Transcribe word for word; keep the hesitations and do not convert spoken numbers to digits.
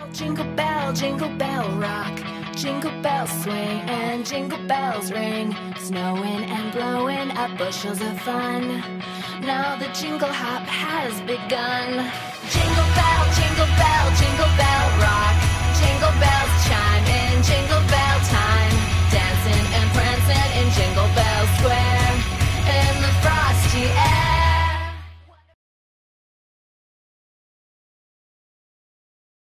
Jingle bell, jingle bell rock. Jingle bells swing and jingle bells ring. Snowing and blowing up bushels of fun. Now the jingle hop has begun. Jingle bell, jingle bell, jingle